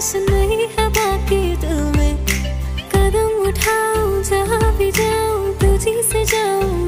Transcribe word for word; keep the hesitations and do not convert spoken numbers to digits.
ख्वाहिश नहीं है बाकी दिल में। कदम उठाऊं जहाँ भी जाऊं तुझी से जाऊं